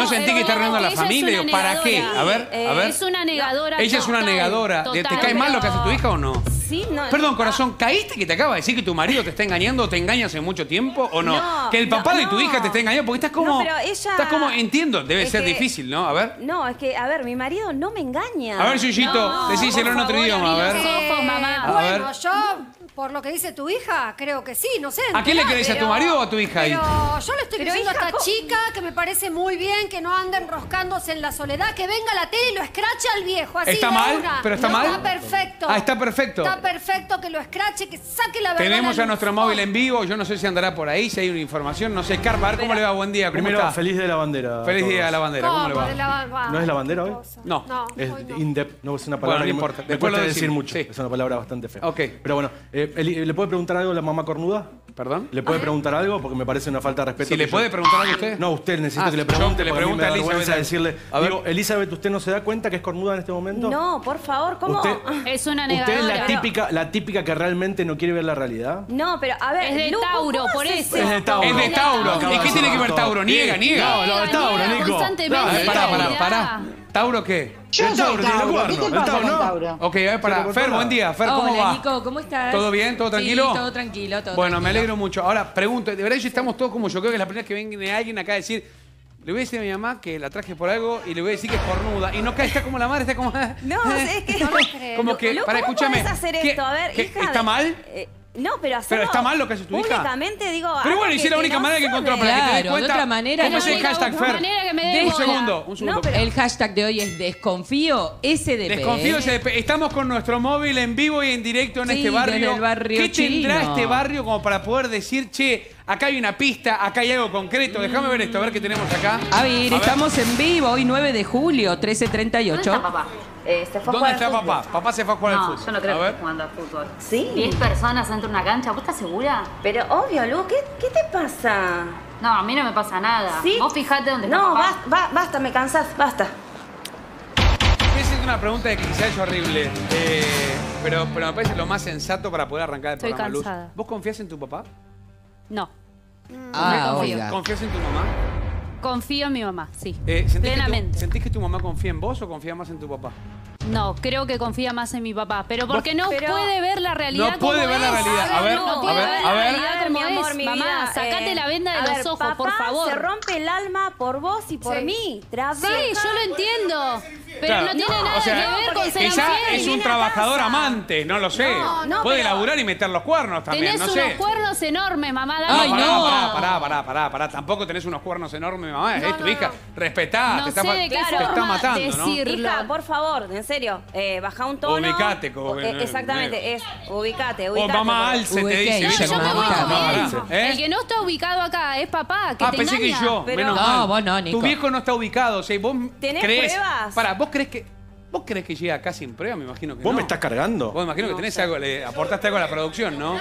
no sentís que está arruinando a la familia? ¿Para qué? A ver. Es una negadora. Ella es una negadora. ¿Te cae mal lo que hace tu hija o no? Sí, no. Perdón, corazón, ¿caíste que te acaba de decir que tu marido te está engañando o te engaña hace mucho tiempo o no? No, que el papá de tu hija te está engañando porque estás como... No, pero ella... Estás como, entiendo, debe ser difícil, ¿no? A ver. No, es que, a ver, mi marido no me engaña. A ver, Yuyito, decíselo en otro idioma, a ver. Ojos, mamá. Bueno, yo, por lo que dice tu hija, creo que sí, no sé. ¿A qué le querés? ¿A tu marido o a tu hija ahí? Pero yo le estoy diciendo a hija, esta chica que me parece muy bien que no ande enroscándose en la soledad, que venga a la tele y lo escrache al viejo. Así ¿Está de mal? una. ¿Pero está No, mal? Está perfecto. Ah, está perfecto. Está perfecto que lo escrache, que saque la verdad. Tenemos la a luz. nuestro móvil en vivo, yo no sé si andará por ahí, si hay una información, no sé. Carpa, a ver cómo le va, buen día, ¿cómo Primero, está? feliz día de la bandera. Feliz día de la bandera, ¿cómo le ¿Cómo? va? ¿No es la bandera hoy? No. Es hoy no. INDEP, no es una palabra Bueno, no que importa, me después cuesta lo decir decimos, mucho. sí. Es una palabra bastante fea. Ok. Pero bueno, ¿le puede preguntar algo a la mamá cornuda? ¿Perdón? ¿Le puede preguntar algo? Porque me parece una falta de respeto. Si le puede preguntar algo a usted. No, usted necesita que le yo pregunte. le porque a mí pregunte me a da Elizabeth. vergüenza decirle. A ver. Digo, Elizabeth, ¿usted no se da cuenta que es cornuda en este momento? No, por favor, ¿cómo? Es una ¿Usted negadora. es la típica que realmente no quiere ver la realidad? No, pero a ver... Es de Lu, Tauro, ¿cómo por haces eso. Es de Tauro. Es de Tauro. Acaba ¿Y de qué tiene que ver decir Tauro? Niega, niega. No, lo de Tauro, Niega Nico. constantemente. Pará. ¿Tauro qué? El Tauro tiene los cuernos. El Tauro no. Ok, a ver, pará. Fer, buen día. Fer, ¿cómo Hola, va? Nico, ¿cómo estás? ¿Todo bien? ¿Todo tranquilo? Sí, todo tranquilo, todo Bueno, me tranquilo. alegro mucho. Ahora, pregunto, de verdad, estamos todos como yo. Creo que es la primera vez que viene alguien acá a decir... Le voy a decir a mi mamá que la traje por algo y le voy a decir que es cornuda. Y no cae, está como la madre, está como... No, es que... No lo creo. Como que, Lu, para, ¿cómo escúchame. podés hacer ¿qué- esto? A ver, qué- hija... ¿Está mal? No, pero hacerlo... ¿Pero está mal lo que hace tu hija? Públicamente, digo... Pero algo bueno, y si es la única no manera que encontró sabe. para que te des Claro, de cuenta. otra manera ¿Cómo no. es el hashtag, De Fer? manera que me dé Un bola. segundo. No, pero- El hashtag de hoy es desconfío SDP. Desconfío SDP. Estamos con nuestro móvil en vivo y en directo en Sí, este barrio. en el barrio ¿Qué tendrá chino. este barrio como para poder decir, che, acá hay una pista, acá hay algo concreto? Déjame ver esto, a ver qué tenemos acá. A ver, estamos en vivo hoy 9 de julio, 13:38. ¿Dónde está papá? Se fue a ¿Dónde jugar está al fútbol. papá? Papá se fue a jugar al No, fútbol. yo no creo A que ver. esté jugando al fútbol. Sí. 10 personas dentro de una cancha, ¿vos estás segura? Pero obvio, Lu, ¿qué te pasa? No, a mí no me pasa nada. ¿Sí? Vos fijate dónde está No, papá. basta, me cansás, basta. Voy a hacerte una pregunta que quizás es horrible, pero me parece lo más sensato para poder arrancar el Estoy programa, Luz. cansada. ¿Vos confías en tu papá? No. Ah, confío. oiga. ¿Confías en tu mamá? Confío en mi mamá, sí. Plenamente. ¿Sentís que tu mamá confía en vos o confía más en tu papá? No, creo que confía más en mi papá. Pero porque no Pero- puede ver la realidad No puede como ver la es. realidad. A ver, no a puede ver, ver a la ver. realidad como mi amor, es. mi Mamá, vida, sacate la venda de a los ver, ojos, papá por favor. se rompe el alma por vos y por Sí. mí. Trabaja. Sí, yo lo entiendo. Pero Claro. no tiene No, nada o sea, que ver con ser Ella infiel. es un viene a trabajador casa. amante, no lo sé. No, Puede pero- laburar y meter los cuernos también, Tenés no unos sé. cuernos enormes, mamá. Dale. Ay, no. Pará. Tampoco tenés unos cuernos enormes, mamá. Es tu no, hija. no. Respetá. No te está, sé de qué te forma está matando, decir. Hija, por favor, en serio, baja un tono. Ubicate, como que no- exactamente, es ubicate. ¿no? O mamá alce te dice. Ubication, ¿viste? Yo me Como, ubico mamá, bien. pará. ¿Eh? El que no está ubicado acá es papá, que te pensé engaña. que yo. Pero- Menos No, mal. vos no, Nico. Tu viejo no está ubicado. O sea, vos ¿Tenés crees. pruebas? Pará, ¿vos crees que llega acá sin prueba? Me imagino que ¿Vos no. me estás cargando? Vos me imagino que tenés algo, le aportaste algo a la producción, ¿no?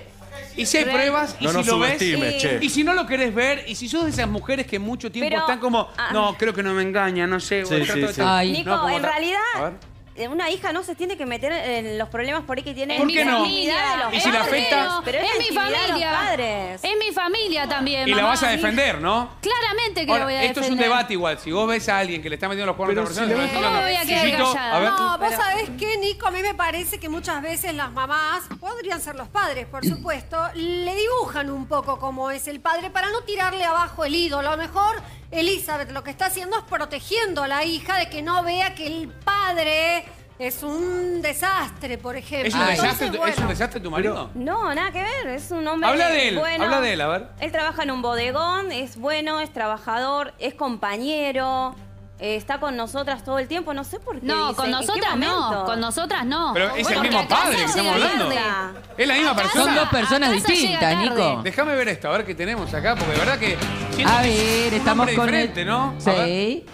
Y si hay pruebas, y No si nos lo ves, subestimes, che. y si no lo querés ver, y si sos de esas mujeres que mucho tiempo Pero- están como, no, creo que no me engaña, no sé. Sí, trato sí, de sí. estar- Ay. Nico, No, como en ta- A realidad, ver. una hija no se tiene que meter en los problemas por ahí que tiene. ¿Por qué no? intimidad de los ¿Y si la padres. afecta? Pero es es la mi intimidad de los familia. padres. Es mi familia también, Y la mamá. vas a defender, ¿no? Claramente que Ahora, la voy a esto es un defender. debate igual. Si vos ves a alguien que le está metiendo los cuernos a otra persona, Pero te si vas ¿Cómo me voy a quedar Yuyito, callada? a ver. No, vos Pero- sabés que, Nico, a mí me parece que muchas veces las mamás, podrían ser los padres, por supuesto, le dibujan un poco cómo es el padre para no tirarle abajo el ídolo. A lo mejor Elizabeth lo que está haciendo es protegiendo a la hija de que no vea que el padre es un desastre, por ejemplo. ¿Es un Entonces, desastre, bueno, ¿es un desastre tu marido? No, nada que ver, es un hombre Habla de él, bueno. habla de él, a ver. Él trabaja en un bodegón, es bueno, es trabajador, es compañero, está con nosotras todo el tiempo, no sé por qué. No, dice, con ¿en qué nosotras no, momento? con nosotras no. Pero es el Porque mismo acá padre se que estamos llega hablando. tarde. ¿Es la misma Acá persona? Son dos personas Acá se llega distintas, tarde. Nico. Déjame ver esto, a ver qué tenemos acá, porque de verdad que... siento A que es ver, un estamos hombre con diferente, el... ¿no? A ver. Sí.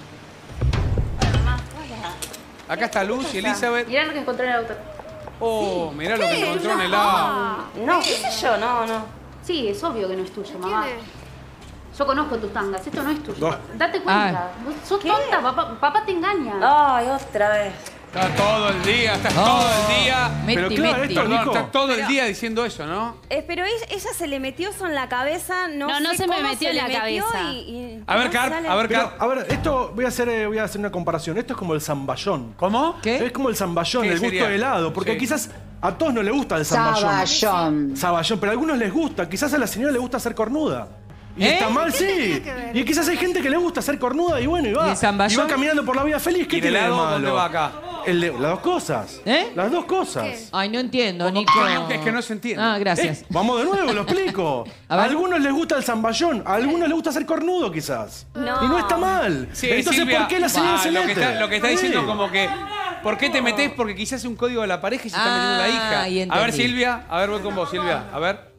Acá está Luz y Elizabeth. Mirá lo que encontré en el auto. Oh, mirá lo que encontró en el auto. No, qué sé yo, no. Sí, es obvio que no es tuyo, mamá. ¿Quién es? Yo conozco tus tangas, esto no es tuyo. No. Date cuenta. Vos sos tonta, papá te engaña. Ay, otra vez. Está todo el día, estás todo el día. Pero claro, esto, Perdón, Nico. estás todo el día diciendo eso, ¿no? Pero ella se le metió eso en la cabeza, no sé se me cómo metió se en le la metió cabeza. y A ver, no Carp, sale. a ver, Pero, Carp. a ver, esto voy a hacer una comparación. Esto es como el zamballón. ¿Cómo? ¿Qué? Es como el zamballón, ¿Qué el gusto sería? de helado. Porque Sí. quizás a todos no les gusta el zamballón. Saballón. Zamballón, pero a algunos les gusta. Quizás a la señora le gusta ser cornuda. Y ¿Eh? está mal, ¿Qué sí. tiene que ver? Y quizás hay gente que le gusta ser cornuda y bueno, y ¿Y va. el zamballón? Y va caminando por la vida feliz. ¿Qué ¿Y el tiene de helado malo? dónde va acá? Las dos cosas. ¿Eh? Las dos cosas. ¿Qué? Ay, no entiendo, ¿Cómo? Nico. Es que no se entiende. Ah, gracias. Vamos de nuevo, lo explico. A A, ver. algunos les gusta el zamballón, a algunos les gusta ser cornudo quizás. No. Y no está mal. Sí, Entonces, Silvia, ¿por qué la señora se lo mete? que está Sí. diciendo como que... ¿Por qué te metés? Porque quizás es un código de la pareja y se está metiendo la hija. y A ver, entendí. Silvia. A ver, voy con vos, Silvia. A ver.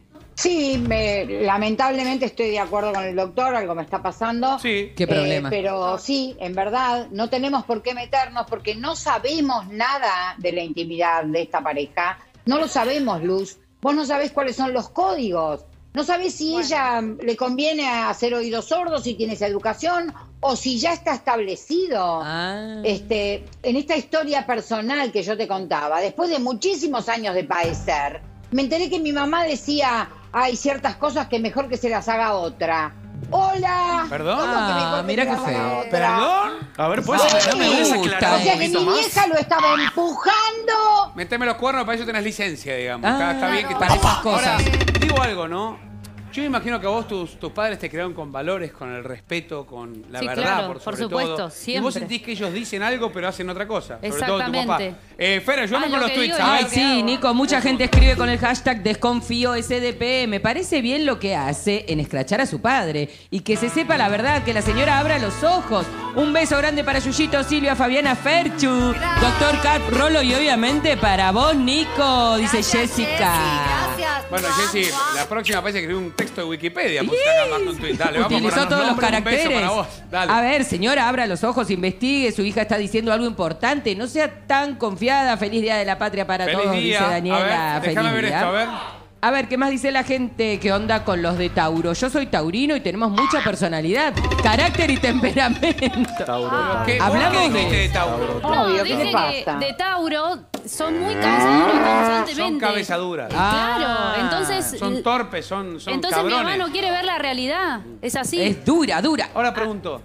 Sí, lamentablemente estoy de acuerdo con el doctor, algo me está pasando. Sí. ¿Qué problema? Pero sí, en verdad, no tenemos por qué meternos porque no sabemos nada de la intimidad de esta pareja. No lo sabemos, Luz. Vos no sabés cuáles son los códigos. No sabés si ella le conviene hacer oídos sordos, si tiene esa educación, o si ya está establecido. Ah. En esta historia personal que yo te contaba, después de muchísimos años de padecer, me enteré que mi mamá decía, hay ciertas cosas que mejor que se las haga otra. ¡Hola! ¿Perdón? ¿Cómo que mejor que mira se qué las haga feo. otra? ¿Perdón? A ver, ¿puedes Sí. aclarar O un sea que poquito mi más? vieja lo estaba empujando. Meteme los cuernos, para eso tenés licencia, digamos. Ah, Está bien que para esas cosas. Ahora, digo algo, ¿no? Yo me imagino que a vos tus padres te crearon con valores, con el respeto, con la Sí, verdad, claro, por por sobre supuesto, todo. Y siempre. vos sentís que ellos dicen algo, pero hacen otra cosa. Sobre todo tu papá. Exactamente. Fer, ayúdame Ah, con lo los que tweets. digo a Ay, ver. sí, Nico, mucha gente escribe con el hashtag desconfío SDP. Me parece bien lo que hace en escrachar a su padre. Y que se sepa la verdad, que la señora abra los ojos. Un beso grande para Yuyito, Silvia, Fabiana, Ferchu, Doctor Carp, Rolo y obviamente para vos, Nico, dice Gracias, Jessica. Jessy, gracias. Bueno, Mua, Jessy, mua. la próxima parece que escribí un texto de Wikipedia. Pusiste acá más con tweet. Dale, vamos a Utilizó poner todos los nombre, un caracteres. beso para vos. Dale. A ver, señora, abra los ojos, investigue. Su hija está diciendo algo importante. No sea tan confiada. Feliz Día de la Patria para Feliz todos, día. dice Daniela. A ver, déjame Feliz ver día. esto, a ver. A ver, ¿qué más dice la gente? ¿Qué onda con los de Tauro? Yo soy taurino y tenemos mucha personalidad, carácter y temperamento. Tauro. ¿Qué, Hablamos ¿Vos qué dijiste de- de Tauro? Obvio, ¿qué dice le que pasa? de Tauro son muy cabezaduros constantemente. Son cabezaduras. Ah, Claro, entonces... Son torpes, son entonces mi cabrones. mamá no quiere ver la realidad. Es así. Es dura, dura. Ahora pregunto.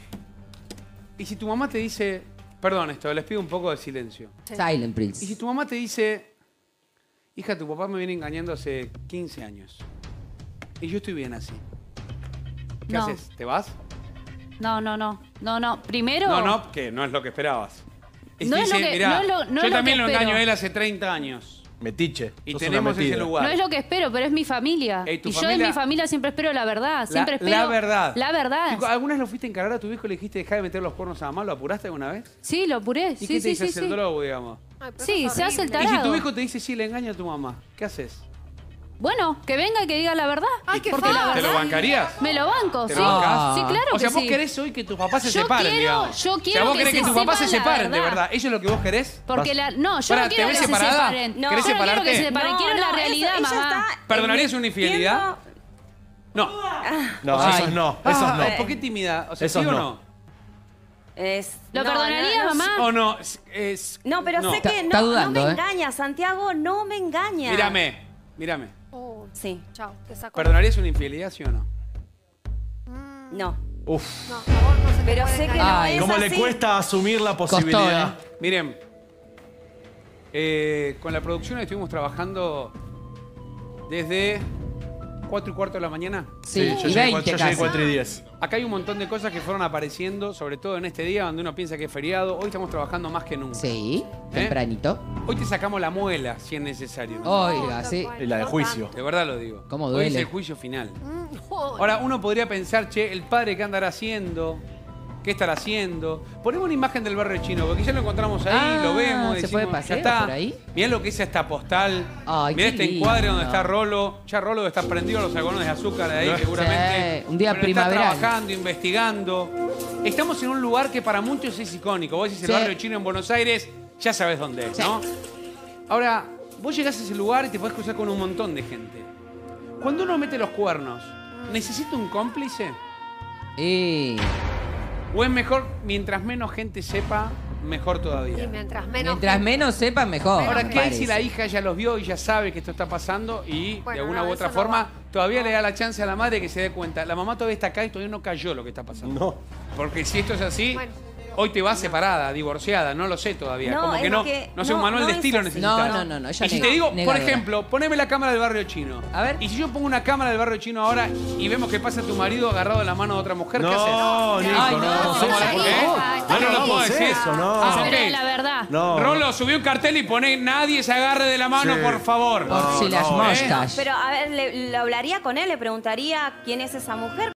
¿Y si tu mamá te dice... Perdón esto, les pido un poco de silencio. Silent ¿Y Prince. si tu mamá te dice... Hija, tu papá me viene engañando hace 15 años. Y yo estoy bien así. ¿Qué No. haces? ¿Te vas? No. Primero... No, que no es lo que esperabas. No es lo que- mirá, no es lo- no yo es lo también que lo espero. engaño a él hace 30 años. Metiche. Y sos tenemos una ese metida. lugar. No es lo que espero, pero es mi familia. Ey, ¿tu y yo familia? en mi familia siempre espero la verdad. Siempre espero la verdad. La verdad. ¿Alguna vez lo fuiste a encargar a tu hijo y le dijiste dejar de meter los cuernos a mamá? ¿Lo apuraste alguna vez? Sí, lo apuré. ¿Y Sí, qué te sí, dice sí, hacer sí. drogo, digamos? Ay, pero Sí, eso es se hace el horrible. Y si tu tarado. hijo te dice sí, le engaña a tu mamá, ¿qué haces? Bueno, que venga y que diga la verdad. Ay, qué Porque feo. la ¿Te lo verdad... bancarías? Me lo banco, ¿Te sí. lo bancás? Sí, claro O sea, que vos sí. querés hoy que tus papás se Yo separen, quiero- digamos. yo O sea, quiero vos que querés que se tus papás se sepan la separen, de verdad. verdad. ¿Eso es lo que vos querés? Porque la... No, yo Pará, no ¿te quiero ves que se separada? separen. ¿Querés No, yo no quiero separarte? que se separen. Quiero la realidad, ella mamá. está ¿Perdonarías una infidelidad? No. No, Ay. esos no. Esos no. ¿Por qué tímida? O sea, Esos ¿sí o no. no? ¿Lo perdonaría, mamá? ¿O no? No, pero sé que Está no dudando, me ¿eh? engaña, Santiago, no me engaña. Mírame. Oh, Sí, chao, te saco. ¿Perdonarías una infidelidad, sí o no? no. Uf. No, a vos no se te Pero puede sé que engañar. no Ay, es ¿Cómo así. le cuesta asumir la posibilidad? Miren, con la producción estuvimos trabajando desde 4:15 de la mañana. Sí, yo y llegué 20 yo llegué casi. 4:10. Acá hay un montón de cosas que fueron apareciendo, sobre todo en este día donde uno piensa que es feriado. Hoy estamos trabajando más que nunca. Sí, tempranito. Hoy te sacamos la muela, si es necesario. Oiga, sí. Y la de juicio. De verdad lo digo. ¿Cómo Hoy duele? es el juicio final. No. Ahora, uno podría pensar, che, el padre, ¿qué andará haciendo? ¿Qué estará haciendo? Ponemos una imagen del barrio chino, porque ya lo encontramos ahí, Ah, lo vemos, ¿se decimos, puede ya pasear está. por ahí? Mirá lo que es esta postal. Ay, Mirá qué este lindo. encuadre donde está Rolo. Ya Rolo está prendido a los algodones de azúcar de ahí, seguramente. Sí, un día Bueno, primaveral. Está trabajando, investigando. Estamos en un lugar que para muchos es icónico. Vos decís el Sí. barrio chino en Buenos Aires, ya sabes dónde es, Sí. ¿no? Ahora, vos llegás a ese lugar y te podés cruzar con un montón de gente. Cuando uno mete los cuernos, ¿necesita un cómplice? Y... ¿O es mejor, mientras menos gente sepa, mejor todavía. Y Mientras menos sepan, mejor. Ahora, me ¿qué hay parece. si la hija ya los vio y ya sabe que esto está pasando y Bueno, de alguna no, u otra eso no forma va. todavía le da la chance a la madre que se dé cuenta? La mamá todavía está acá y todavía no cayó lo que está pasando. No. Porque si esto es así, Bueno. hoy te vas separada, divorciada, no lo sé todavía. No, Como que es no, que no sé, un no, manual no de es estilo así. necesitas. No, Y yo si te digo, por negadora. ejemplo, poneme la cámara del barrio chino. A ver. Y si yo pongo una cámara del barrio chino ahora y vemos que pasa tu marido agarrado de la mano de otra mujer, ¿qué haces? No, Nico, Ay, no. no, hagamos eso, ¿eh? por favor. No, no, no puedo decir eso, no. Ah, Pero ok. la verdad. No. Rolo, subí un cartel y poné nadie se agarre de la mano, Sí. por favor. Por si las no, moscas. Pero a ver, lo hablaría con él, le preguntaría quién es esa mujer.